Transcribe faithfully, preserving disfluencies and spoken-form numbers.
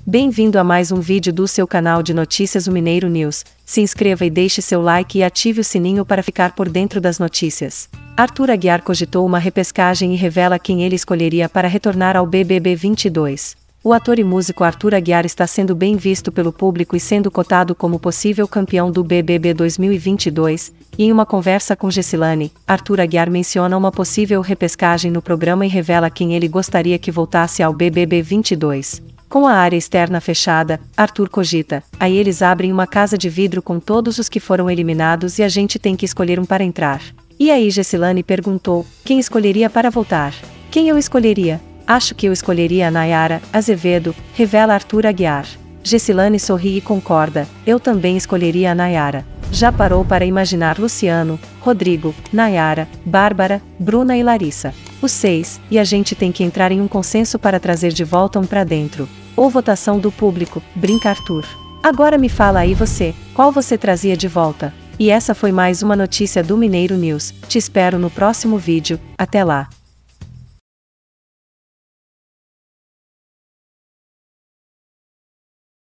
Bem-vindo a mais um vídeo do seu canal de notícias O Mineiro News. Se inscreva e deixe seu like e ative o sininho para ficar por dentro das notícias. Arthur Aguiar cogitou uma repescagem e revela quem ele escolheria para retornar ao B B B vinte e dois. O ator e músico Arthur Aguiar está sendo bem visto pelo público e sendo cotado como possível campeão do B B B dois mil e vinte e dois, e em uma conversa com Gessilane, Arthur Aguiar menciona uma possível repescagem no programa e revela quem ele gostaria que voltasse ao B B B vinte e dois. Com a área externa fechada, Arthur cogita, aí eles abrem uma casa de vidro com todos os que foram eliminados e a gente tem que escolher um para entrar. E aí Gessilane perguntou, quem escolheria para voltar? Quem eu escolheria? Acho que eu escolheria a Nayara Azevedo, revela Arthur Aguiar. Gessilane sorri e concorda, eu também escolheria a Nayara. Já parou para imaginar Luciano, Rodrigo, Nayara, Bárbara, Bruna e Larissa? Os seis, e a gente tem que entrar em um consenso para trazer de volta um pra dentro. Ou votação do público, brinca Arthur. Agora me fala aí você, qual você trazia de volta? E essa foi mais uma notícia do Mineiro News. Te espero no próximo vídeo, até lá.